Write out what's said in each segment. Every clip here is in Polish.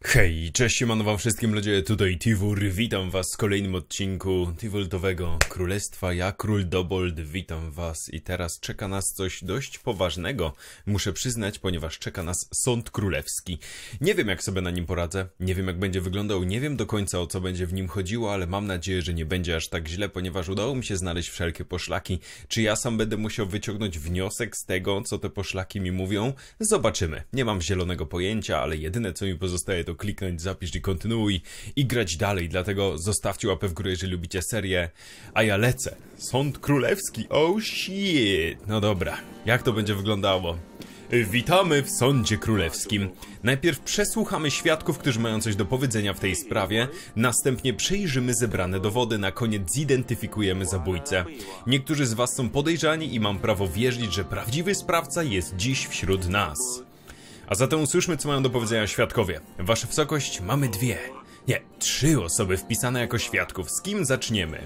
Hej, cześć, siemano wam wszystkim ludzie, tutaj Tivur, witam was w kolejnym odcinku Tivultowego Królestwa, ja Król Dobold, witam was i teraz czeka nas coś dość poważnego, muszę przyznać, ponieważ czeka nas Sąd Królewski. Nie wiem jak sobie na nim poradzę, nie wiem jak będzie wyglądał, nie wiem do końca o co będzie w nim chodziło, ale mam nadzieję, że nie będzie aż tak źle, ponieważ udało mi się znaleźć wszelkie poszlaki. Czy ja sam będę musiał wyciągnąć wniosek z tego, co te poszlaki mi mówią? Zobaczymy, nie mam zielonego pojęcia, ale jedyne co mi pozostaje to kliknąć, zapisz i kontynuuj i grać dalej, dlatego zostawcie łapę w górę, jeżeli lubicie serię, a ja lecę. Sąd Królewski, oh shit! No dobra, jak to będzie wyglądało? Witamy w Sądzie Królewskim. Najpierw przesłuchamy świadków, którzy mają coś do powiedzenia w tej sprawie, następnie przejrzymy zebrane dowody, na koniec zidentyfikujemy zabójcę. Niektórzy z was są podejrzani i mam prawo wierzyć, że prawdziwy sprawca jest dziś wśród nas. A zatem usłyszmy, co mają do powiedzenia świadkowie. Wasza wysokość, mamy trzy osoby wpisane jako świadków. Z kim zaczniemy?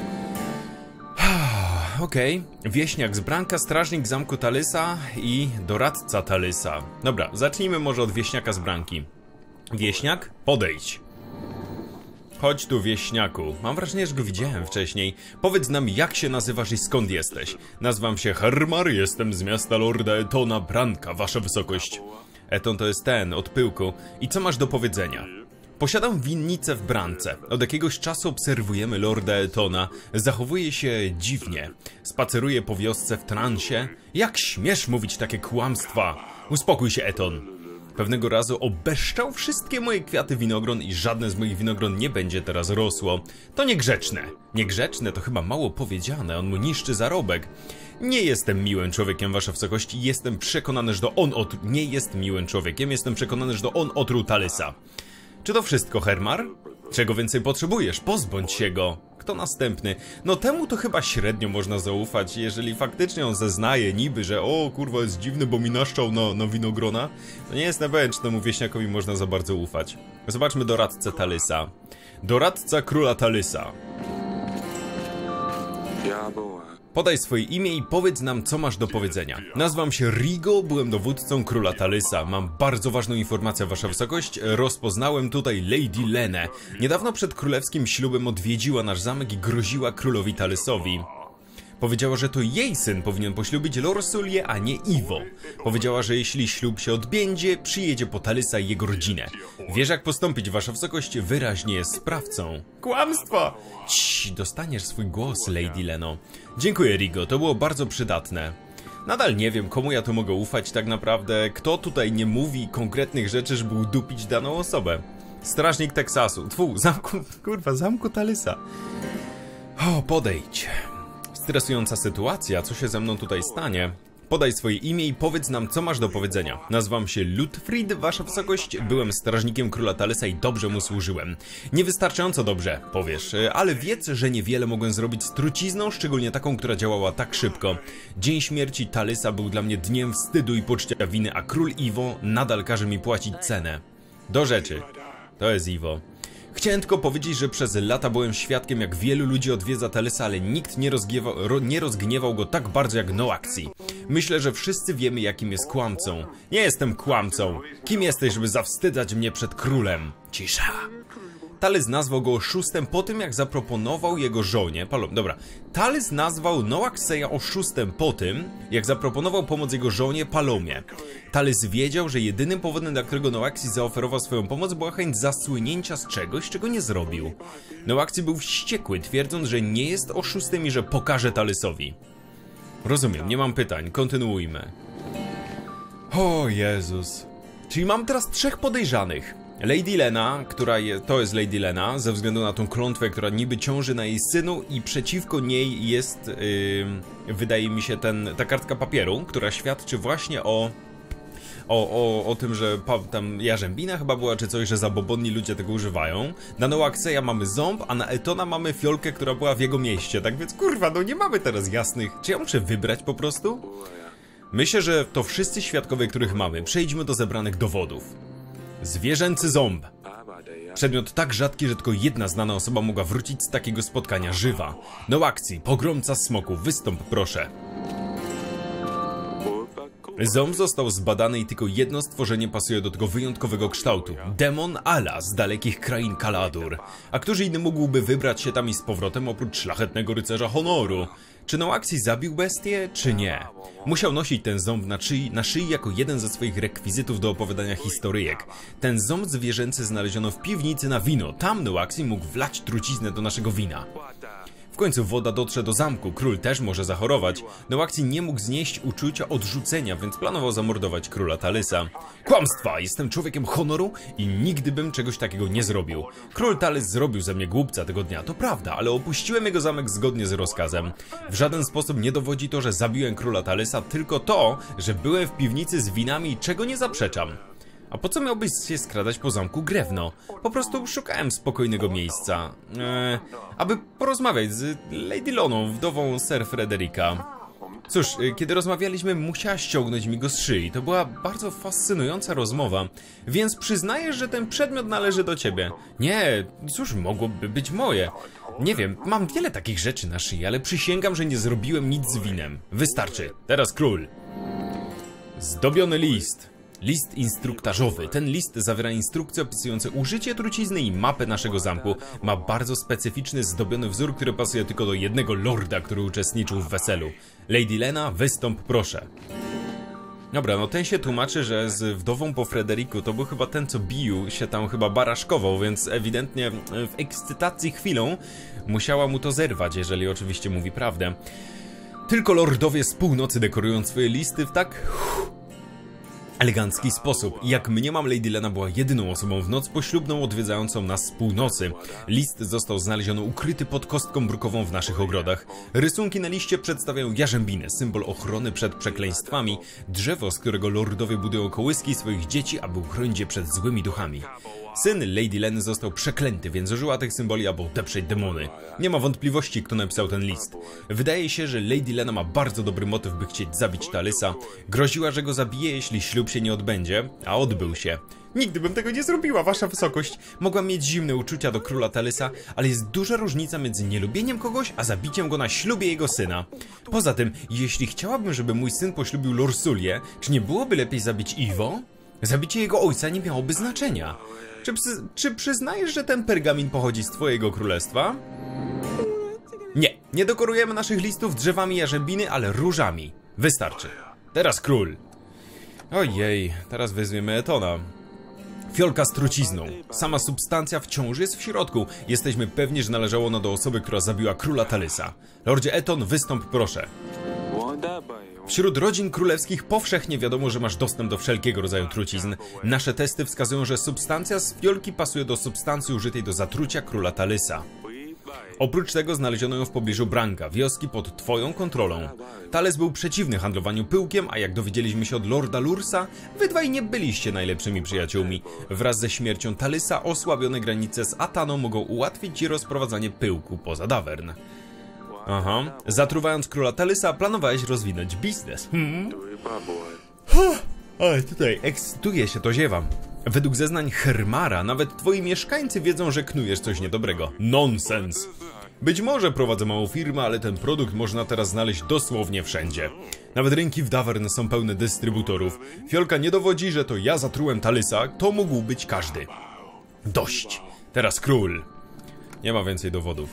Okej. Wieśniak z Branka, strażnik zamku Talysa i doradca Talysa. Dobra, zacznijmy może od wieśniaka z Branki. Wieśniak, podejdź. Chodź tu, wieśniaku. Mam wrażenie, że go widziałem wcześniej. Powiedz nam, jak się nazywasz i skąd jesteś. Nazywam się Hermar, jestem z miasta Lorda Etona Branka, wasza wysokość. Eton to jest ten, od pyłku. I co masz do powiedzenia? Posiadam winnicę w Brance. Od jakiegoś czasu obserwujemy Lorda Etona. Zachowuje się dziwnie. Spaceruje po wiosce w transie. Jak śmiesz mówić takie kłamstwa? Uspokój się, Eton. Pewnego razu obeszczał wszystkie moje kwiaty winogron i żadne z moich winogron nie będzie teraz rosło. To niegrzeczne. Niegrzeczne to chyba mało powiedziane, on mu niszczy zarobek. Nie jestem miłym człowiekiem, wasza wysokość, jestem przekonany, że to on nie jest miłym człowiekiem, jestem przekonany, że to on otruł Talysa. Czy to wszystko, Hermar? Czego więcej potrzebujesz? Pozbądź się go. Kto następny? No temu to chyba średnio można zaufać, jeżeli faktycznie on zeznaje niby, że o kurwa jest dziwny, bo mi naszczał na winogrona, to nie jestem pewien, czy temu wieśniakowi można za bardzo ufać. Zobaczmy doradcę Talysa. Doradca króla Talysa. Podaj swoje imię i powiedz nam, co masz do powiedzenia. Nazywam się Rigo, byłem dowódcą króla Talysa. Mam bardzo ważną informację, wasza wysokość. Rozpoznałem tutaj Lady Lenę. Niedawno przed królewskim ślubem odwiedziła nasz zamek i groziła królowi Talysowi. Powiedziała, że to jej syn powinien poślubić Lorsulię, a nie Iwo. Powiedziała, że jeśli ślub się odbędzie, przyjedzie po Talysa i jego rodzinę. Wiesz jak postąpić, wasza wysokość, wyraźnie jest sprawcą. Kłamstwo! Ciii, dostaniesz swój głos, Lady Leno. Dziękuję, Rigo, to było bardzo przydatne. Nadal nie wiem, komu ja tu mogę ufać tak naprawdę, kto tutaj nie mówi konkretnych rzeczy, żeby udupić daną osobę. Strażnik Teksasu, zamku Talysa. O, podejdź. Stresująca sytuacja, co się ze mną tutaj stanie? Podaj swoje imię i powiedz nam, co masz do powiedzenia. Nazywam się Lutfrid, wasza wysokość, byłem strażnikiem króla Talysa i dobrze mu służyłem. Niewystarczająco dobrze, powiesz, ale wiedz, że niewiele mogłem zrobić z trucizną, szczególnie taką, która działała tak szybko. Dzień śmierci Talysa był dla mnie dniem wstydu i poczucia winy, a król Iwo nadal każe mi płacić cenę. Do rzeczy. To jest Iwo. Chciałem tylko powiedzieć, że przez lata byłem świadkiem, jak wielu ludzi odwiedza Talysa, ale nikt nie rozgniewał go tak bardzo jak Noaxi. Myślę, że wszyscy wiemy, jakim jest kłamcą. Nie jestem kłamcą. Kim jesteś, żeby zawstydzać mnie przed królem? Cisza. Talys nazwał go oszustem po tym, jak zaproponował jego żonie... Talys nazwał Noaxeja oszustem po tym, jak zaproponował pomoc jego żonie Palomie. Talys wiedział, że jedynym powodem, dla którego Noaxi zaoferował swoją pomoc, była chęć zasłynięcia z czegoś, czego nie zrobił. Noaxi był wściekły, twierdząc, że nie jest oszustem i że pokaże Talysowi. Rozumiem, nie mam pytań, kontynuujmy. O Jezus. Czyli mam teraz 3 podejrzanych. Lady Lena, to jest Lady Lena, ze względu na tą klątwę, która niby ciąży na jej synu i przeciwko niej jest, wydaje mi się, ta kartka papieru, która świadczy właśnie o tym, że tam jarzębina chyba była, czy coś, że zabobonni ludzie tego używają. Na Noaxeja mamy ząb, a na Etona mamy fiolkę, która była w jego mieście, tak więc kurwa, no nie mamy teraz jasnych... Czy ja muszę wybrać po prostu? Myślę, że to wszyscy świadkowie, których mamy. Przejdźmy do zebranych dowodów. Zwierzęcy ząb. Przedmiot tak rzadki, że tylko jedna znana osoba mogła wrócić z takiego spotkania żywa. Noaxi, pogromca smoków, wystąp proszę. Ząb został zbadany i tylko jedno stworzenie pasuje do tego wyjątkowego kształtu. Demon Ala z dalekich krain Kaladur. A któż inny mógłby wybrać się tam i z powrotem oprócz szlachetnego rycerza honoru? Czy Noaxi zabił bestię, czy nie? Musiał nosić ten ząb na szyi jako jeden ze swoich rekwizytów do opowiadania historyjek. Ten ząb zwierzęcy znaleziono w piwnicy na wino. Tam Noaxi mógł wlać truciznę do naszego wina. W końcu woda dotrze do zamku, król też może zachorować. Noaxi nie mógł znieść uczucia odrzucenia, więc planował zamordować króla Talysa. Kłamstwa! Jestem człowiekiem honoru i nigdy bym czegoś takiego nie zrobił. Król Talys zrobił ze mnie głupca tego dnia, to prawda, ale opuściłem jego zamek zgodnie z rozkazem. W żaden sposób nie dowodzi to, że zabiłem króla Talysa, tylko to, że byłem w piwnicy z winami, czego nie zaprzeczam. A po co miałbyś się skradać po zamku Grewno? Po prostu szukałem spokojnego miejsca, aby porozmawiać z Lady Loną, wdową Sir Frederica. Cóż, kiedy rozmawialiśmy, musiała ściągnąć mi go z szyi. To była bardzo fascynująca rozmowa, więc przyznajesz, że ten przedmiot należy do ciebie. Nie, cóż, mogłoby być moje. Nie wiem, mam wiele takich rzeczy na szyi, ale przysięgam, że nie zrobiłem nic z winem. Wystarczy. Teraz król. Zdobiony list. List instruktażowy. Ten list zawiera instrukcje opisujące użycie trucizny i mapę naszego zamku. Ma bardzo specyficzny, zdobiony wzór, który pasuje tylko do jednego lorda, który uczestniczył w weselu. Lady Lena, wystąp proszę. Dobra, no ten się tłumaczy, że z wdową po Frederiku to był chyba ten, co bił się tam chyba baraszkował, więc ewidentnie w ekscytacji chwilą musiała mu to zerwać, jeżeli oczywiście mówi prawdę. Tylko lordowie z północy dekorują swoje listy w tak elegancki sposób. Jak mniemam, Lady Lena była jedyną osobą w noc poślubną odwiedzającą nas z północy. List został znaleziony ukryty pod kostką brukową w naszych ogrodach. Rysunki na liście przedstawiają jarzębinę, symbol ochrony przed przekleństwami, drzewo, z którego lordowie budują kołyski swoich dzieci, aby uchronić je przed złymi duchami. Syn Lady Leny został przeklęty, więc użyła tych symboli, aby odeprzeć demony. Nie ma wątpliwości, kto napisał ten list. Wydaje się, że Lady Lena ma bardzo dobry motyw, by chcieć zabić Talysa. Groziła, że go zabije, jeśli ślub się nie odbędzie, a odbył się. Nigdy bym tego nie zrobiła, wasza wysokość. Mogłam mieć zimne uczucia do króla Talysa, ale jest duża różnica między nielubieniem kogoś, a zabiciem go na ślubie jego syna. Poza tym, jeśli chciałabym, żeby mój syn poślubił Lorsulię, czy nie byłoby lepiej zabić Iwo? Zabicie jego ojca nie miałoby znaczenia. Czy przyznajesz, że ten pergamin pochodzi z twojego królestwa? Nie, nie dekorujemy naszych listów drzewami jarzębiny, ale różami. Wystarczy. Teraz król. Ojej, teraz weźmiemy Etona. Fiolka z trucizną. Sama substancja wciąż jest w środku. Jesteśmy pewni, że należało ono do osoby, która zabiła króla Talysa. Lordzie Eton, wystąp proszę. Wśród rodzin królewskich powszechnie wiadomo, że masz dostęp do wszelkiego rodzaju trucizn. Nasze testy wskazują, że substancja z fiolki pasuje do substancji użytej do zatrucia króla Talysa. Oprócz tego znaleziono ją w pobliżu Branka, wioski pod twoją kontrolą. Talys był przeciwny handlowaniu pyłkiem, a jak dowiedzieliśmy się od Lorda Lursa, wy dwaj nie byliście najlepszymi przyjaciółmi. Wraz ze śmiercią Talysa osłabione granice z Ataną mogą ułatwić ci rozprowadzanie pyłku poza Davern. Aha, zatruwając króla Talysa, planowałeś rozwinąć biznes. Ale tutaj ekscytuje się, to ziewam. Według zeznań Hermara, nawet twoi mieszkańcy wiedzą, że knujesz coś niedobrego. Nonsens. Być może prowadzę małą firmę, ale ten produkt można teraz znaleźć dosłownie wszędzie. Nawet rynki w Davern są pełne dystrybutorów. Fiolka nie dowodzi, że to ja zatrułem Talysa, to mógł być każdy. Dość. Teraz król. Nie ma więcej dowodów.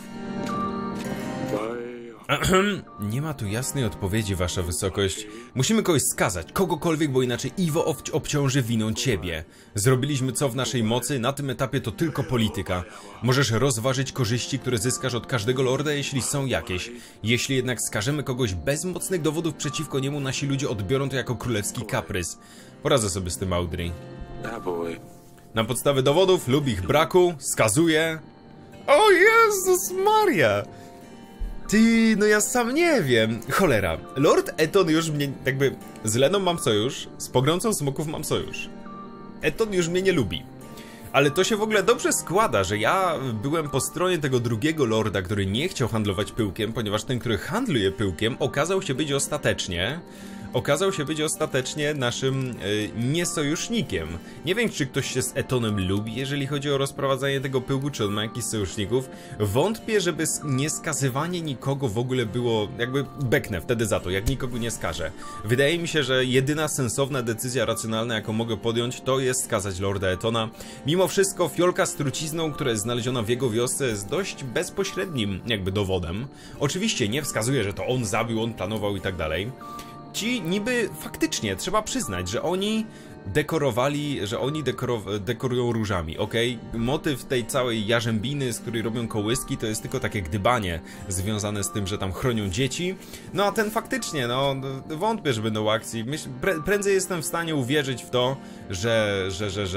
Nie ma tu jasnej odpowiedzi, wasza wysokość. Musimy kogoś skazać, kogokolwiek, bo inaczej Iwo obciąży winą ciebie. Zrobiliśmy co w naszej mocy, na tym etapie to tylko polityka. Możesz rozważyć korzyści, które zyskasz od każdego lorda, jeśli są jakieś. Jeśli jednak skażemy kogoś bez mocnych dowodów przeciwko niemu, nasi ludzie odbiorą to jako królewski kaprys. Poradzę sobie z tym, Audrey. Na podstawie dowodów lub ich braku skazuję... O Jezus Maria! Ty, no ja sam nie wiem. Cholera. Lord Eton już mnie, jakby, z Leną mam sojusz, z pogromcą smoków mam sojusz. Eton już mnie nie lubi. Ale to się w ogóle dobrze składa, że ja byłem po stronie tego drugiego lorda, który nie chciał handlować pyłkiem, ponieważ ten, który handluje pyłkiem, okazał się być ostatecznie okazał się być ostatecznie naszym niesojusznikiem. Nie wiem, czy ktoś się z Etonem lubi, jeżeli chodzi o rozprowadzanie tego pyłku, czy on ma jakichś sojuszników. Wątpię, żeby nieskazywanie nikogo w ogóle było, jakby beknę wtedy za to, jak nikogo nie skaże. Wydaje mi się, że jedyna sensowna decyzja racjonalna, jaką mogę podjąć, to jest skazać Lorda Etona. Mimo wszystko fiolka z trucizną, która jest znaleziona w jego wiosce, jest dość bezpośrednim jakby dowodem. Oczywiście nie wskazuje, że to on zabił, on planował i tak dalej. Ci niby faktycznie trzeba przyznać, że oni dekorowali, że oni dekorują różami, okej? Motyw tej całej jarzębiny, z której robią kołyski, to jest tylko takie gdybanie związane z tym, że tam chronią dzieci. No a ten faktycznie, no wątpię, że będą akcji. Prędzej jestem w stanie uwierzyć w to, że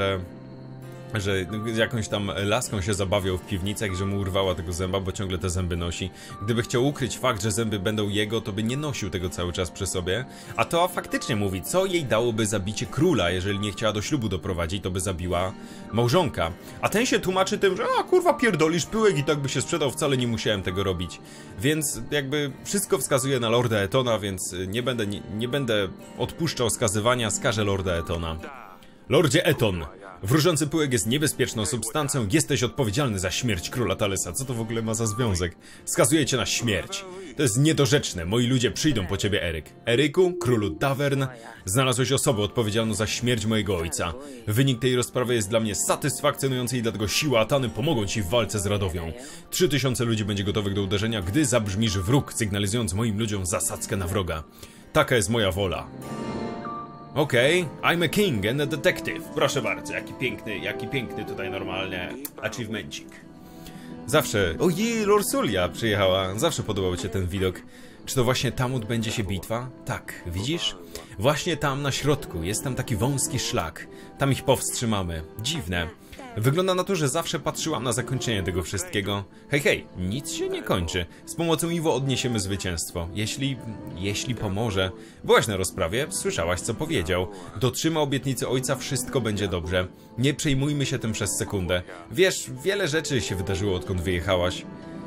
jakąś tam laską się zabawiał w piwnicach i że mu urwała tego zęba, bo ciągle te zęby nosi. Gdyby chciał ukryć fakt, że zęby będą jego, to by nie nosił tego cały czas przy sobie. A to faktycznie mówi, co jej dałoby zabicie króla, jeżeli nie chciała do ślubu doprowadzić, to by zabiła małżonka. A ten się tłumaczy tym, że a kurwa pierdolisz pyłek i tak by się sprzedał, wcale nie musiałem tego robić. Więc jakby wszystko wskazuje na Lorda Etona, więc nie będę odpuszczał skazywania, skażę Lorda Etona. Lordzie Eton, wróżący pyłek jest niebezpieczną substancją, jesteś odpowiedzialny za śmierć króla Talesa. Co to w ogóle ma za związek? Skazuję cię na śmierć. To jest niedorzeczne, moi ludzie przyjdą po ciebie, Eryk. Eryku, królu Davern, znalazłeś osobę odpowiedzialną za śmierć mojego ojca. Wynik tej rozprawy jest dla mnie satysfakcjonujący i dlatego siły Atany pomogą ci w walce z Radowią. 3000 ludzi będzie gotowych do uderzenia, gdy zabrzmisz wróg, sygnalizując moim ludziom zasadzkę na wroga. Taka jest moja wola. Okej, I'm a king and a detective. Proszę bardzo, jaki piękny tutaj normalnie achievemencik. Zawsze... Ojej, Lorsulia przyjechała. Zawsze podobał cię ten widok. Czy to właśnie tam odbędzie się bitwa? Tak, widzisz? Właśnie tam na środku jest tam taki wąski szlak. Tam ich powstrzymamy. Dziwne. Wygląda na to, że zawsze patrzyłam na zakończenie tego wszystkiego. Hej, hej, nic się nie kończy. Z pomocą Iwo odniesiemy zwycięstwo. Jeśli pomoże. Byłaś na rozprawie, słyszałaś co powiedział. Dotrzyma obietnicy ojca, wszystko będzie dobrze. Nie przejmujmy się tym przez sekundę. Wiesz, wiele rzeczy się wydarzyło, odkąd wyjechałaś.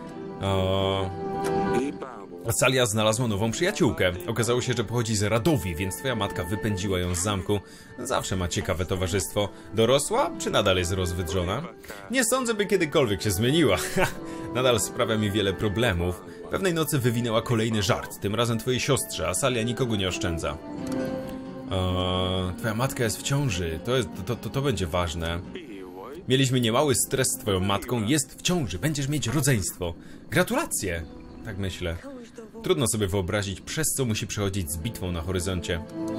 Salia znalazła nową przyjaciółkę. Okazało się, że pochodzi z Radowi, więc twoja matka wypędziła ją z zamku. Zawsze ma ciekawe towarzystwo. Dorosła, czy nadal jest rozwydrzona? Nie sądzę, by kiedykolwiek się zmieniła. Nadal sprawia mi wiele problemów. Pewnej nocy wywinęła kolejny żart, tym razem twojej siostrze, a Salia nikogo nie oszczędza. Twoja matka jest w ciąży. To będzie ważne. Mieliśmy niemały stres z twoją matką. Jest w ciąży, będziesz mieć rodzeństwo. Gratulacje! Tak myślę. Trudno sobie wyobrazić, przez co musi przechodzić z bitwą na horyzoncie.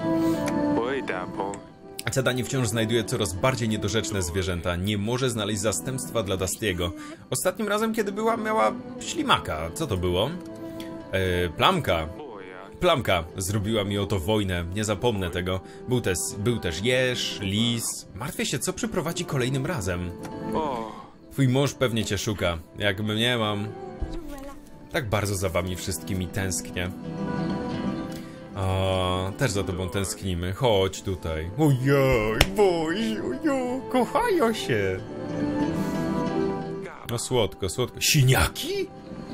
Zadanie wciąż znajduje coraz bardziej niedorzeczne zwierzęta. Nie może znaleźć zastępstwa dla Dustiego. Ostatnim razem, kiedy miała ślimaka. Co to było? Plamka. Plamka zrobiła mi o to wojnę. Nie zapomnę tego. Był też jeż, lis. Martwię się, co przyprowadzi kolejnym razem. Twój mąż pewnie cię szuka. Jak mnie mam... Tak bardzo za wami wszystkimi tęsknię. Też za tobą tęsknimy. Chodź tutaj. Ojoj, boju, kochają się. No słodko, słodko. Siniaki?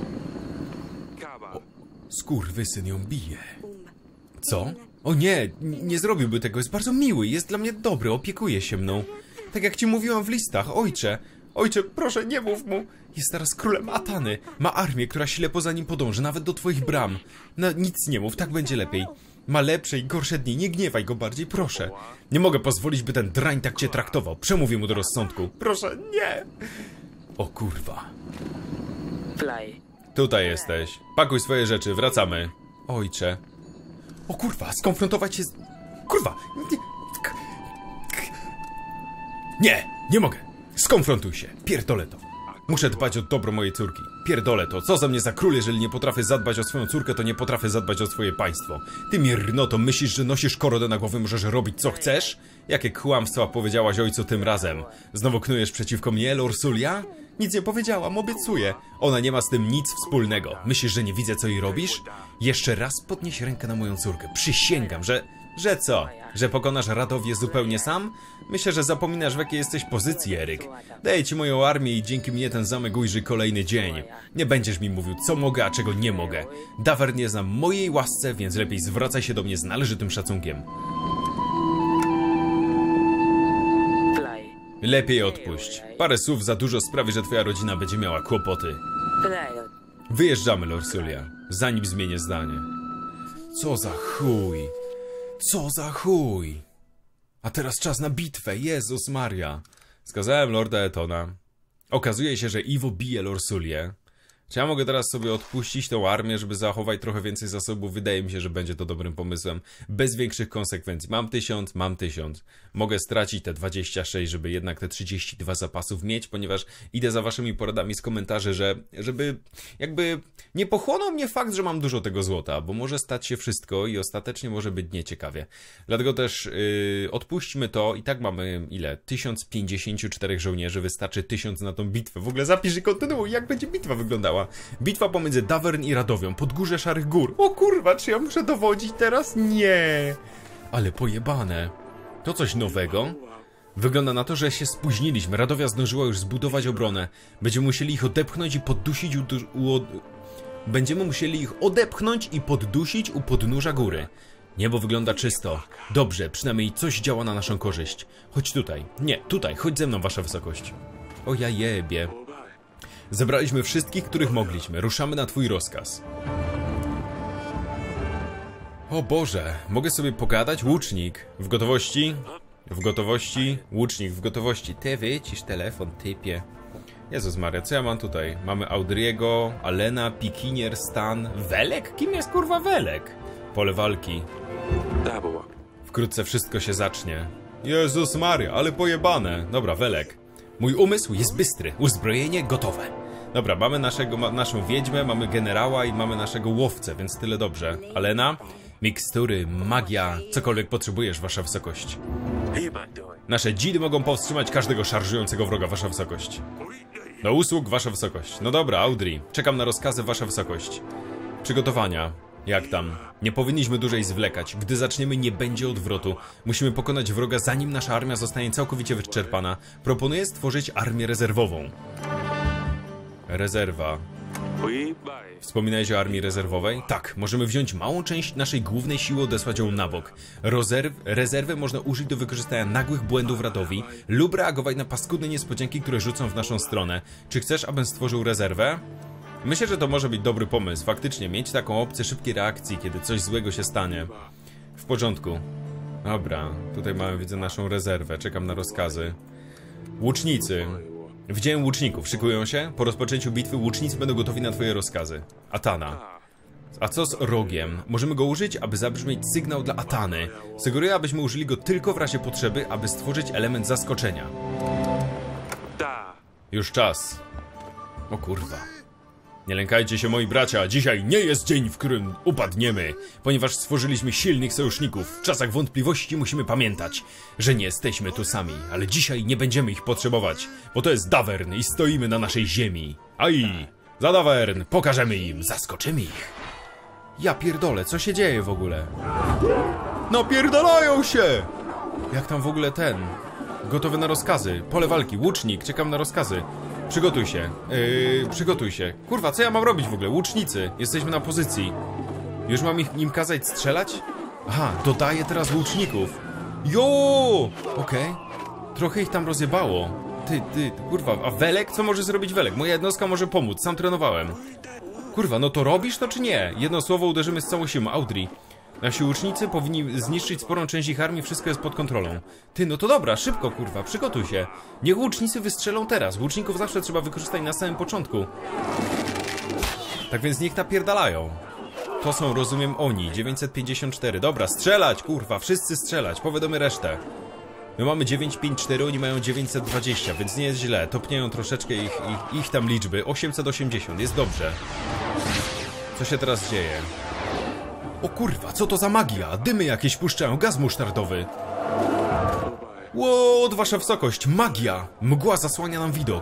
Skurwysyn ją bije. Co? O nie, nie zrobiłby tego. Jest bardzo miły, jest dla mnie dobry, opiekuje się mną. Tak jak ci mówiłam w listach, ojcze. Ojcze, proszę, nie mów mu. Jest teraz królem Atany. Ma armię, która ślepo za nim podąży, nawet do twoich bram. No, nic nie mów, tak będzie lepiej. Ma lepsze i gorsze dni, nie gniewaj go bardziej, proszę. Nie mogę pozwolić, by ten drań tak cię traktował. Przemówię mu do rozsądku. Proszę, nie. O kurwa. Tutaj jesteś. Pakuj swoje rzeczy, wracamy. Ojcze. O kurwa, skonfrontować się z... Kurwa. Nie mogę. Skonfrontuj się. Pierdolę to. Muszę dbać o dobro mojej córki. Pierdolę to. Co za mnie za król, jeżeli nie potrafię zadbać o swoją córkę, to nie potrafię zadbać o swoje państwo. Ty miernoto, myślisz, że nosisz koronę na głowie, możesz robić co chcesz? Jakie kłamstwa powiedziałaś ojcu tym razem? Znowu knujesz przeciwko mnie, Lorsulia? Nic nie powiedziałam, obiecuję. Ona nie ma z tym nic wspólnego. Myślisz, że nie widzę, co jej robisz? Jeszcze raz podnieś rękę na moją córkę. Przysięgam, że co? Że pokonasz Radowie zupełnie sam? Myślę, że zapominasz, w jakiej jesteś pozycji, Eryk. Daję ci moją armię i dzięki mnie ten zamek ujrzy kolejny dzień. Nie będziesz mi mówił, co mogę, a czego nie mogę. Davern nie zna mojej łasce, więc lepiej zwracaj się do mnie z należytym szacunkiem. Lepiej odpuść. Parę słów za dużo sprawi, że twoja rodzina będzie miała kłopoty. Wyjeżdżamy, Lorsulia, zanim zmienię zdanie. Co za chuj. Co za chuj. A teraz czas na bitwę, Jezus Maria. Skazałem Lorda Etona. Okazuje się, że Iwo bije Lorsulię. Czy ja mogę teraz sobie odpuścić tą armię, żeby zachować trochę więcej zasobów? Wydaje mi się, że będzie to dobrym pomysłem. Bez większych konsekwencji. Mam 1000, mam 1000. Mogę stracić te 26, żeby jednak te 32 zapasów mieć, ponieważ idę za waszymi poradami z komentarzy, żeby jakby nie pochłonął mnie fakt, że mam dużo tego złota, bo może stać się wszystko i ostatecznie może być nieciekawie. Dlatego też odpuśćmy to i tak mamy ile? 1054 żołnierzy, wystarczy 1000 na tą bitwę. W ogóle zapisz i kontynuuj, jak będzie bitwa wyglądała. Bitwa pomiędzy Davern i Radowią, Podgórze Szarych Gór. O kurwa, czy ja muszę dowodzić teraz? Nie. Ale pojebane. To coś nowego? Wygląda na to, że się spóźniliśmy. Radowia zdążyła już zbudować obronę. Będziemy musieli ich odepchnąć i poddusić Będziemy musieli ich odepchnąć i poddusić u podnóża góry. Niebo wygląda czysto. Dobrze, przynajmniej coś działa na naszą korzyść. Chodź tutaj. Nie, tutaj, chodź ze mną, wasza wysokość. O ja jebie. Zebraliśmy wszystkich, których mogliśmy. Ruszamy na twój rozkaz. O Boże, mogę sobie pogadać? Łucznik. W gotowości? W gotowości? Łucznik w gotowości. Ty wycisz telefon, typie. Jezus Maria, co ja mam tutaj? Mamy Audriego, Alena, Pikinier, Stan, Welek? Kim jest kurwa Welek? Pole walki. Wkrótce wszystko się zacznie. Jezus Maria, ale pojebane. Dobra, Welek. Mój umysł jest bystry, uzbrojenie gotowe. Dobra, mamy naszą wiedźmę, mamy generała i mamy naszego łowcę, więc tyle dobrze. Alena? Mikstury, magia, cokolwiek potrzebujesz, wasza wysokość. Nasze dzidy mogą powstrzymać każdego szarżującego wroga, wasza wysokość. Do usług, wasza wysokość. No dobra, Audrey, czekam na rozkazy, wasza wysokość. Przygotowania. Jak tam? Nie powinniśmy dłużej zwlekać. Gdy zaczniemy, nie będzie odwrotu. Musimy pokonać wroga, zanim nasza armia zostanie całkowicie wyczerpana. Proponuję stworzyć armię rezerwową. Rezerwa. Wspominałeś o armii rezerwowej? Tak, możemy wziąć małą część naszej głównej siły, odesłać ją na bok. Rezerwę można użyć do wykorzystania nagłych błędów Radowi lub reagować na paskudne niespodzianki, które rzucą w naszą stronę. Czy chcesz, abym stworzył rezerwę? Myślę, że to może być dobry pomysł. Faktycznie, mieć taką opcję szybkiej reakcji, kiedy coś złego się stanie. W porządku. Dobra, tutaj mamy, widzę, naszą rezerwę. Czekam na rozkazy. Łucznicy. Widziałem łuczników. Szykują się? Po rozpoczęciu bitwy łucznicy będą gotowi na twoje rozkazy. Atana. A co z rogiem? Możemy go użyć, aby zabrzmieć sygnał dla Atany. Sugeruję, abyśmy użyli go tylko w razie potrzeby, aby stworzyć element zaskoczenia. Już czas. O kurwa. Nie lękajcie się, moi bracia, dzisiaj nie jest dzień, w którym upadniemy, ponieważ stworzyliśmy silnych sojuszników. W czasach wątpliwości musimy pamiętać, że nie jesteśmy tu sami, ale dzisiaj nie będziemy ich potrzebować, bo to jest Davern i stoimy na naszej ziemi. Aj, za Davern, pokażemy im, zaskoczymy ich. Ja pierdolę, co się dzieje w ogóle? No pierdolają się! Jak tam w ogóle ten? Gotowy na rozkazy, pole walki, łucznik, czekam na rozkazy. Przygotuj się, przygotuj się. Kurwa, co ja mam robić w ogóle? Łucznicy, jesteśmy na pozycji. Już mam im kazać strzelać? Aha, dodaję teraz łuczników. Jo! Okej. Trochę ich tam rozjebało. Ty, kurwa, a Welek? Co może zrobić Welek? Moja jednostka może pomóc, sam trenowałem. Kurwa, no to robisz to czy nie? Jedno słowo, uderzymy z całą siłą. Audrey. Nasi łucznicy powinni zniszczyć sporą część ich armii, wszystko jest pod kontrolą. Ty, no to dobra, szybko kurwa, przygotuj się. Niech łucznicy wystrzelą teraz, łuczników zawsze trzeba wykorzystać na samym początku. Tak więc niech napierdalają. To są, rozumiem, oni, 954, dobra, strzelać kurwa, wszyscy strzelać, powiadomy resztę. My mamy 954, oni mają 920, więc nie jest źle, topnieją troszeczkę ich tam liczby, 880, jest dobrze. Co się teraz dzieje? O kurwa, co to za magia? Dymy jakieś puszczają, gaz musztardowy. Ło, wasza wysokość, magia! Mgła zasłania nam widok.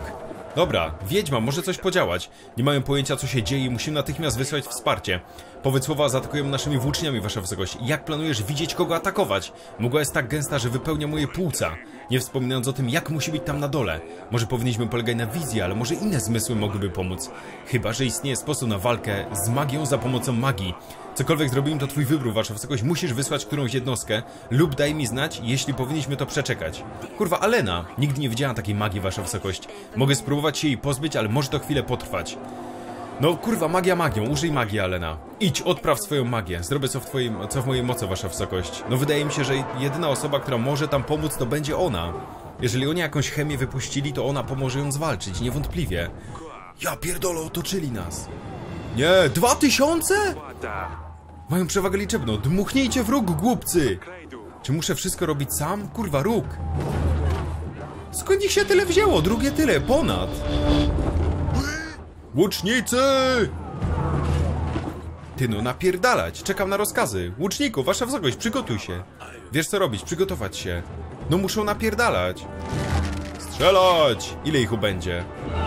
Dobra, wiedźma może coś podziałać. Nie mają pojęcia, co się dzieje i musimy natychmiast wysłać wsparcie. Powiedz słowa, zaatakujemy naszymi włóczniami, wasza wysokość. Jak planujesz widzieć, kogo atakować? Mgła jest tak gęsta, że wypełnia moje płuca. Nie wspominając o tym, jak musi być tam na dole. Może powinniśmy polegać na wizji, ale może inne zmysły mogłyby pomóc. Chyba że istnieje sposób na walkę z magią za pomocą magii. Cokolwiek zrobimy, to twój wybór, wasza wysokość. Musisz wysłać którąś jednostkę lub daj mi znać, jeśli powinniśmy to przeczekać. Kurwa, Alena! Nigdy nie widziałam takiej magii, wasza wysokość. Mogę spróbować się jej pozbyć, ale może to chwilę potrwać. No kurwa, magia magią, użyj magii, Alena. Idź, odpraw swoją magię. Zrobię co w mojej mocy, wasza wysokość. No wydaje mi się, że jedyna osoba, która może tam pomóc, to będzie ona. Jeżeli oni jakąś chemię wypuścili, to ona pomoże ją zwalczyć, niewątpliwie. Ja pierdolę, otoczyli nas. Nie, 2000? Mają przewagę liczebną. Dmuchnijcie w róg, głupcy! Czy muszę wszystko robić sam? Kurwa, róg. Skąd ich się tyle wzięło? Drugie tyle, ponad. Łucznicy! Ty no, napierdalać. Czekam na rozkazy. Łuczniku, wasza wysokość, przygotuj się. Wiesz co robić, przygotować się. No muszą napierdalać. Strzelać! Ile ich ubędzie?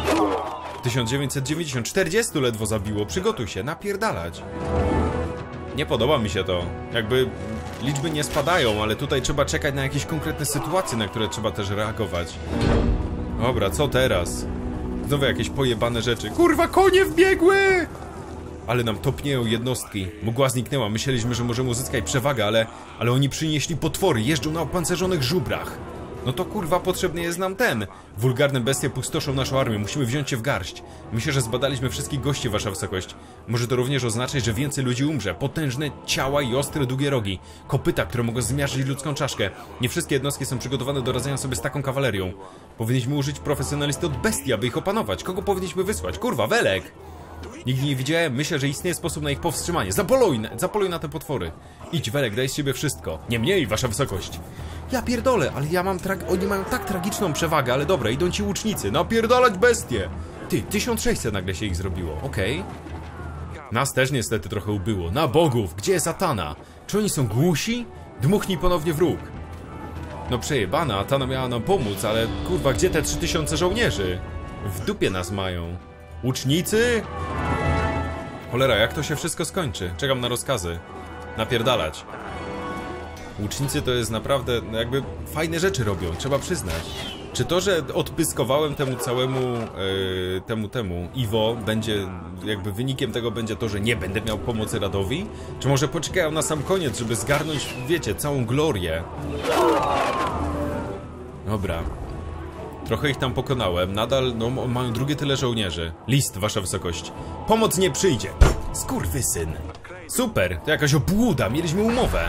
1990, 40 ledwo zabiło. Przygotuj się, napierdalać. Nie podoba mi się to. Jakby liczby nie spadają, ale tutaj trzeba czekać na jakieś konkretne sytuacje, na które trzeba też reagować. Dobra, co teraz? Znowu jakieś pojebane rzeczy. Kurwa, konie wbiegły! Ale nam topnieją jednostki. Mgła zniknęła. Myśleliśmy, że możemy uzyskać przewagę, ale oni przynieśli potwory. Jeżdżą na opancerzonych żubrach. No to kurwa, potrzebny jest nam ten. Wulgarne bestie pustoszą naszą armię. Musimy wziąć się w garść. Myślę, że zbadaliśmy wszystkich gości, wasza wysokość. Może to również oznaczać, że więcej ludzi umrze. Potężne ciała i ostre, długie rogi. Kopyta, które mogą zmiażdżyć ludzką czaszkę. Nie wszystkie jednostki są przygotowane do radzenia sobie z taką kawalerią. Powinniśmy użyć profesjonalisty od bestii, aby ich opanować. Kogo powinniśmy wysłać? Kurwa, Welek! Nigdy nie widziałem, myślę, że istnieje sposób na ich powstrzymanie. Zapoluj na te potwory. Idź, Welek, daj z siebie wszystko. Nie mniej, wasza wysokość. Ja pierdolę, ale oni mają tak tragiczną przewagę, ale dobra, idą ci łucznicy. Napierdalać bestie! Ty, 1600 nagle się ich zrobiło, okej. Nas też niestety trochę ubyło. Na bogów, gdzie jest Atana? Czy oni są głusi? Dmuchnij ponownie wróg. No przejebana, Atana miała nam pomóc, ale kurwa, gdzie te 3000 żołnierzy? W dupie nas mają. Łucznicy? Cholera, jak to się wszystko skończy? Czekam na rozkazy. Napierdalać. Łucznicy to jest naprawdę, jakby fajne rzeczy robią, trzeba przyznać. Czy to, że odpyskowałem temu całemu Iwo, będzie, jakby wynikiem tego będzie to, że nie będę miał pomocy Radowi? Czy może poczekają na sam koniec, żeby zgarnąć, wiecie, całą glorię? Dobra. Trochę ich tam pokonałem, nadal, no, mają drugie tyle żołnierzy. List, wasza wysokość. Pomoc nie przyjdzie. Skurwysyn. Super, to jakaś obłuda, mieliśmy umowę.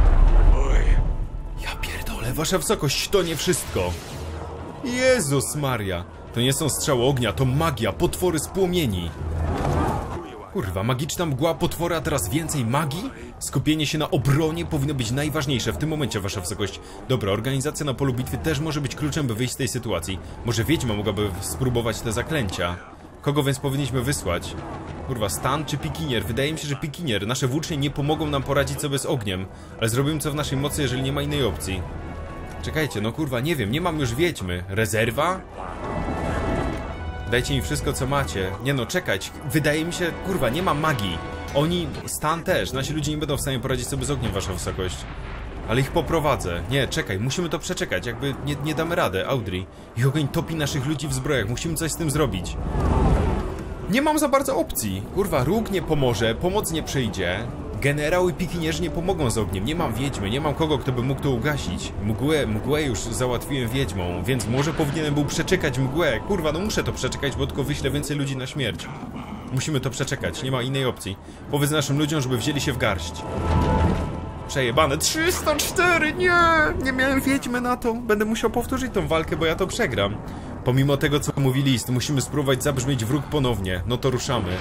Ja pierdolę, wasza wysokość, to nie wszystko. Jezus Maria. To nie są strzały ognia, to magia, potwory z płomieni. Kurwa, magiczna mgła, potwory, a teraz więcej magii? Skupienie się na obronie powinno być najważniejsze w tym momencie, wasza wysokość. Dobra, organizacja na polu bitwy też może być kluczem, by wyjść z tej sytuacji. Może wiedźma mogłaby spróbować te zaklęcia. Kogo więc powinniśmy wysłać? Kurwa, Stan czy Pikinier? Wydaje mi się, że Pikinier. Nasze włócznie nie pomogą nam poradzić sobie z ogniem. Ale zrobimy co w naszej mocy, jeżeli nie ma innej opcji. Czekajcie, no kurwa, nie wiem, nie mam już wiedźmy. Rezerwa? Dajcie mi wszystko, co macie. Nie no, czekać. Wydaje mi się, kurwa, nie mam magii. Oni, Stan też. Nasi ludzie nie będą w stanie poradzić sobie z ogniem, wasza wysokość. Ale ich poprowadzę. Nie, czekaj, musimy to przeczekać. Jakby nie damy rady, Audrey. Ich ogień topi naszych ludzi w zbrojach. Musimy coś z tym zrobić. Nie mam za bardzo opcji. Kurwa, róg nie pomoże, pomoc nie przyjdzie. Generał i pikinierzy nie pomogą z ogniem. Nie mam wiedźmy, nie mam kogo, kto by mógł to ugasić. Mgłę już załatwiłem wiedźmą, więc może powinienem był przeczekać mgłę. Kurwa, no muszę to przeczekać, bo tylko wyślę więcej ludzi na śmierć. Musimy to przeczekać, nie ma innej opcji. Powiedz naszym ludziom, żeby wzięli się w garść. Przejebane. 304! Nie miałem wiedźmy na to. Będę musiał powtórzyć tą walkę, bo ja to przegram. Pomimo tego, co mówi list, musimy spróbować zabrzmieć wróg ponownie. No to ruszamy.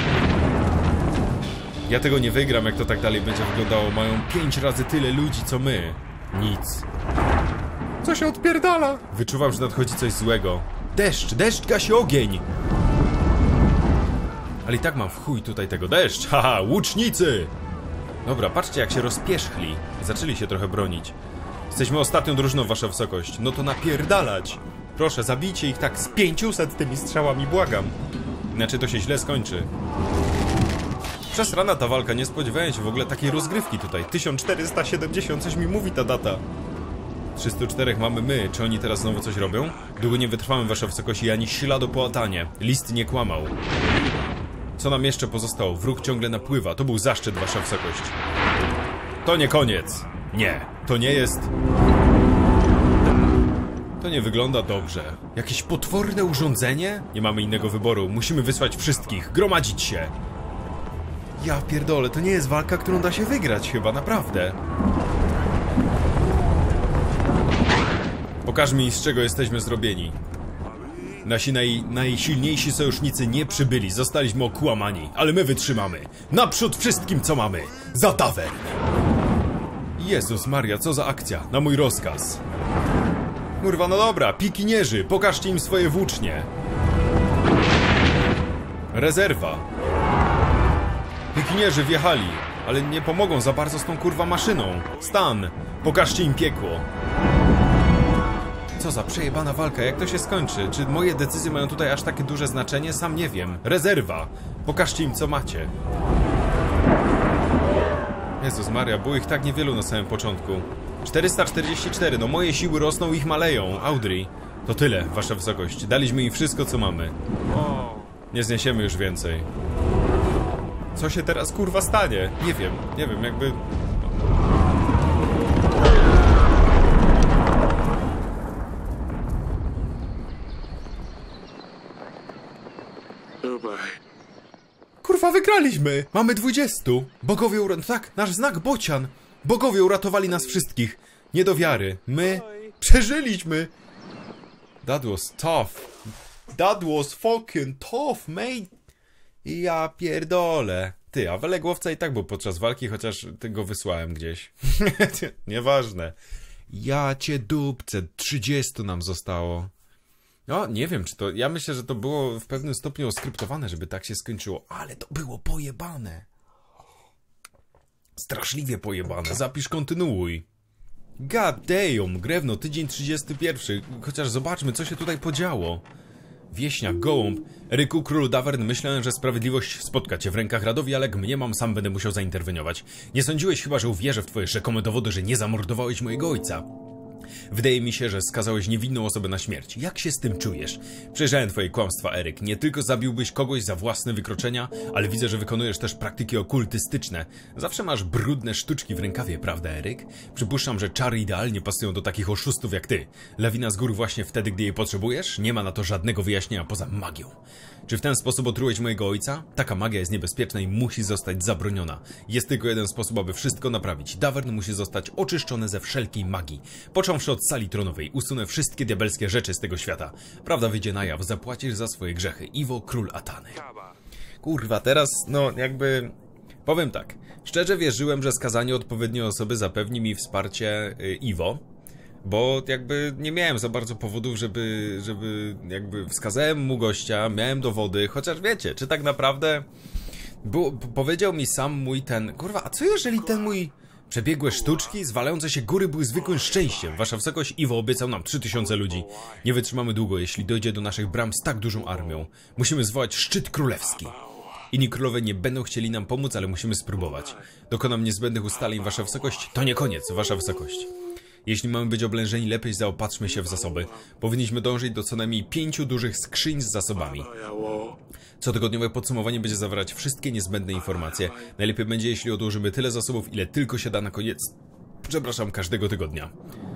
Ja tego nie wygram, jak to tak dalej będzie wyglądało. Mają 5 razy tyle ludzi, co my. Nic. Co się odpierdala? Wyczuwam, że nadchodzi coś złego. Deszcz! Deszcz gasi ogień! Ale i tak mam w chuj tutaj tego. Deszcz! Haha, łucznicy! Dobra, patrzcie, jak się rozpierzchli. Zaczęli się trochę bronić. Jesteśmy ostatnią drużyną, wasza wysokość. No to napierdalać! Proszę, zabijcie ich tak z 500 tymi strzałami, błagam. Inaczej to się źle skończy. Przesrana ta walka, nie spodziewałem się w ogóle takiej rozgrywki tutaj. 1470, coś mi mówi ta data. 304 mamy my, czy oni teraz znowu coś robią? Długo nie wytrwamy, wasza wysokości, ani śladu po Atanie. List nie kłamał. Co nam jeszcze pozostało? Wróg ciągle napływa, to był zaszczyt, wasza wysokość. To nie koniec. Nie, to nie jest... To nie wygląda dobrze. Jakieś potworne urządzenie? Nie mamy innego wyboru, musimy wysłać wszystkich, gromadzić się. Ja pierdolę, to nie jest walka, którą da się wygrać chyba, naprawdę. Pokaż mi, z czego jesteśmy zrobieni. Nasi najsilniejsi sojusznicy nie przybyli, zostaliśmy okłamani, ale my wytrzymamy. Naprzód wszystkim, co mamy. Za Tavern! Jezus Maria, co za akcja, na mój rozkaz. Kurwa, no dobra, pikinierzy, pokażcie im swoje włócznie. Rezerwa. Pikinierzy wjechali, ale nie pomogą za bardzo z tą kurwa maszyną. Stan, pokażcie im piekło. Co za przejebana walka, jak to się skończy? Czy moje decyzje mają tutaj aż takie duże znaczenie? Sam nie wiem. Rezerwa, pokażcie im, co macie. Jezus Maria, było ich tak niewielu na samym początku. 444, no moje siły rosną, ich maleją. Audrey, to tyle, wasza wysokość. Daliśmy im wszystko, co mamy. Nie zniesiemy już więcej. Co się teraz kurwa stanie? Nie wiem, jakby... Kurwa, wygraliśmy! Mamy 20! Bogowie tak, nasz znak bocian! Bogowie uratowali nas wszystkich! Nie do wiary, my przeżyliśmy! That was tough. That was fucking tough, mate! Ja pierdolę. Ty, a Weległowca i tak był podczas walki, chociaż ty go wysłałem gdzieś. Nieważne. Ja cię dupcę, 30 nam zostało. No, nie wiem, czy to... Ja myślę, że to było w pewnym stopniu oskryptowane, żeby tak się skończyło. Ale to było pojebane. Straszliwie pojebane. Zapisz, kontynuuj. God damn, Grewno, tydzień 31. Chociaż zobaczmy, co się tutaj podziało. Wieśniak, gołąb. Eryku, królu Davern, myślę, że sprawiedliwość spotka cię w rękach Radowi, ale mniemam, sam będę musiał zainterweniować. Nie sądziłeś chyba, że uwierzę w twoje rzekome dowody, że nie zamordowałeś mojego ojca. Wydaje mi się, że skazałeś niewinną osobę na śmierć. Jak się z tym czujesz? Przejrzałem twoje kłamstwa, Eryk. Nie tylko zabiłbyś kogoś za własne wykroczenia, ale widzę, że wykonujesz też praktyki okultystyczne. Zawsze masz brudne sztuczki w rękawie, prawda, Eryk? Przypuszczam, że czary idealnie pasują do takich oszustów jak ty. Lawina z gór właśnie wtedy, gdy jej potrzebujesz? Nie ma na to żadnego wyjaśnienia poza magią. Czy w ten sposób otrułeś mojego ojca? Taka magia jest niebezpieczna i musi zostać zabroniona. Jest tylko jeden sposób, aby wszystko naprawić. Davern musi zostać oczyszczony ze wszelkiej magii. Począwszy od sali tronowej, usunę wszystkie diabelskie rzeczy z tego świata. Prawda wyjdzie na jaw, zapłacisz za swoje grzechy. Iwo, król Atany. Kurwa, teraz, no jakby... Powiem tak. Szczerze wierzyłem, że skazanie odpowiedniej osoby zapewni mi wsparcie Iwo. Bo jakby nie miałem za bardzo powodów, żeby jakby wskazałem mu gościa, miałem dowody, chociaż wiecie, czy tak naprawdę powiedział mi sam mój ten... Kurwa, a co jeżeli ten mój przebiegłe sztuczki, zwalające się góry były zwykłym szczęściem? Wasza wysokość, Iwo obiecał nam 3000 ludzi. Nie wytrzymamy długo, jeśli dojdzie do naszych bram z tak dużą armią. Musimy zwołać szczyt królewski. Inni królowie nie będą chcieli nam pomóc, ale musimy spróbować. Dokonam niezbędnych ustaleń, wasza wysokość. To nie koniec, wasza wysokość. Jeśli mamy być oblężeni, lepiej zaopatrzmy się w zasoby. Powinniśmy dążyć do co najmniej 5 dużych skrzyń z zasobami. Cotygodniowe podsumowanie będzie zawierać wszystkie niezbędne informacje. Najlepiej będzie, jeśli odłożymy tyle zasobów, ile tylko się da na koniec... Przepraszam, każdego tygodnia.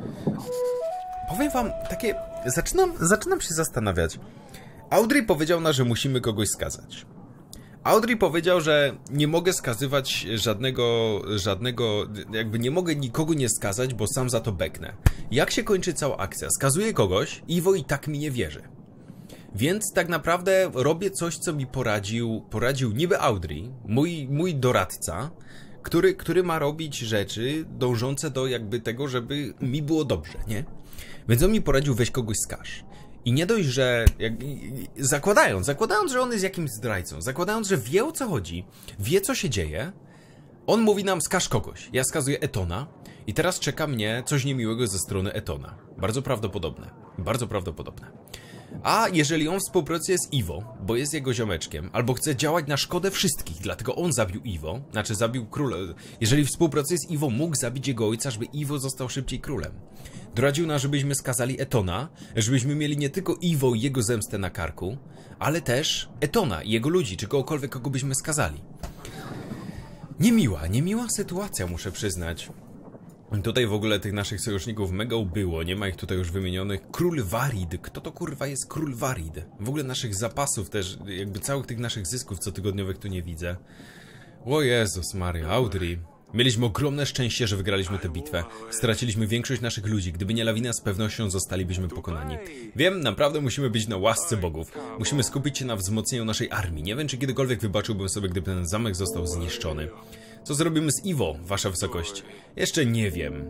Powiem wam, takie... Zaczynam się zastanawiać. Audrey powiedział nam, że musimy kogoś skazać. Audrey powiedział, że nie mogę skazywać żadnego, jakby nie mogę nikogo nie skazać, bo sam za to beknę. Jak się kończy cała akcja? Skazuję kogoś, Iwo i tak mi nie wierzy. Więc tak naprawdę robię coś, co mi poradził niby Audrey, mój doradca, który ma robić rzeczy dążące do jakby tego, żeby mi było dobrze, nie? Więc on mi poradził, weź kogoś skaż. I nie dość, że zakładając, że on jest jakimś zdrajcą, zakładając, że wie o co chodzi, wie co się dzieje, On mówi nam skaż kogoś, ja skazuję Etona i teraz czeka mnie coś niemiłego ze strony Etona. Bardzo prawdopodobne, bardzo prawdopodobne. A jeżeli on współpracuje z Iwo, bo jest jego ziomeczkiem, albo chce działać na szkodę wszystkich, dlatego on zabił Iwo, znaczy zabił króla. Jeżeli współpracuje z Iwo, mógł zabić jego ojca, żeby Iwo został szybciej królem. Doradził nam, żebyśmy skazali Etona, żebyśmy mieli nie tylko Iwo i jego zemstę na karku, ale też Etona i jego ludzi, czy kogokolwiek, kogo byśmy skazali. Niemiła sytuacja, muszę przyznać. Tutaj w ogóle tych naszych sojuszników mega ubyło, nie ma ich tutaj już wymienionych. Król Warid, kto to kurwa jest Król Warid? W ogóle naszych zapasów też, jakby całych tych naszych zysków cotygodniowych tu nie widzę. O Jezus Maria, Audrey. Mieliśmy ogromne szczęście, że wygraliśmy tę bitwę. Straciliśmy większość naszych ludzi. Gdyby nie lawina, z pewnością zostalibyśmy pokonani. Wiem, naprawdę musimy być na łasce bogów. Musimy skupić się na wzmocnieniu naszej armii. Nie wiem, czy kiedykolwiek wybaczyłbym sobie, gdyby ten zamek został zniszczony. Co zrobimy z Iwo, wasza wysokość? Jeszcze nie wiem.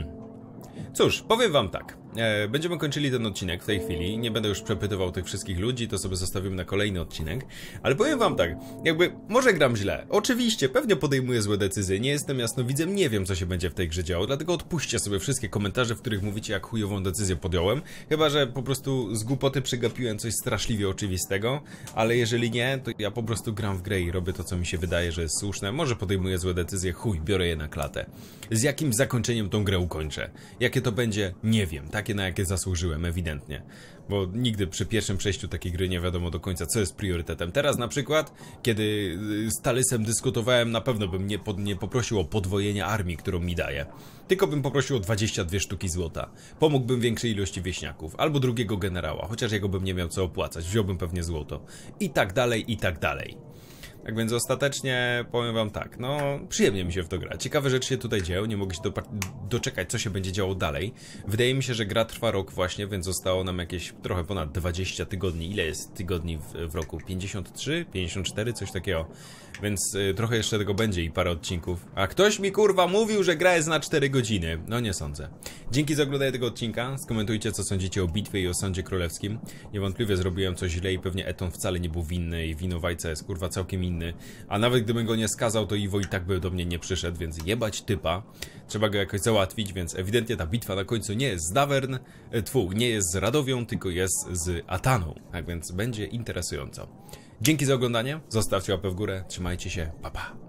Cóż, powiem wam tak. Będziemy kończyli ten odcinek w tej chwili. Nie będę już przepytywał tych wszystkich ludzi, to sobie zostawimy na kolejny odcinek. Ale powiem wam tak, jakby, może gram źle. Oczywiście, pewnie podejmuję złe decyzje, nie jestem jasnowidzem, nie wiem co się będzie w tej grze działo, dlatego odpuśćcie sobie wszystkie komentarze, w których mówicie jak chujową decyzję podjąłem. Chyba że po prostu z głupoty przegapiłem coś straszliwie oczywistego, ale jeżeli nie, to ja po prostu gram w grę i robię to co mi się wydaje, że jest słuszne. Może podejmuję złe decyzje, chuj, biorę je na klatę. Z jakim zakończeniem tą grę ukończę? Jakie to będzie? Nie wiem. Takie na jakie zasłużyłem, ewidentnie. Bo nigdy przy pierwszym przejściu takiej gry nie wiadomo do końca, co jest priorytetem. Teraz na przykład, kiedy z Talysem dyskutowałem, na pewno bym nie poprosił o podwojenie armii, którą mi daje. Tylko bym poprosił o 22 sztuki złota. Pomógłbym większej ilości wieśniaków. Albo drugiego generała, chociaż jego bym nie miał co opłacać. Wziąłbym pewnie złoto. I tak dalej, i tak dalej. Tak więc ostatecznie powiem wam tak, no przyjemnie mi się w to gra. Ciekawe rzeczy się tutaj dzieją, nie mogę się doczekać, co się będzie działo dalej. Wydaje mi się, że gra trwa rok właśnie, więc zostało nam jakieś trochę ponad 20 tygodni. Ile jest tygodni w roku? 53? 54? Coś takiego. Więc trochę jeszcze tego będzie i parę odcinków. A ktoś mi kurwa mówił, że gra jest na 4 godziny. No nie sądzę. Dzięki za oglądanie tego odcinka. Skomentujcie, co sądzicie o bitwie i o sądzie królewskim. Niewątpliwie zrobiłem coś źle i pewnie Eton wcale nie był winny i winowajca jest kurwa całkiem inny. A nawet gdybym go nie skazał, to Iwo i tak by do mnie nie przyszedł, więc jebać typa. Trzeba go jakoś załatwić, więc ewidentnie ta bitwa na końcu nie jest z Davern, nie jest z Radowią, tylko jest z Ataną. Tak więc będzie interesująco. Dzięki za oglądanie, zostawcie łapę w górę, trzymajcie się, pa pa.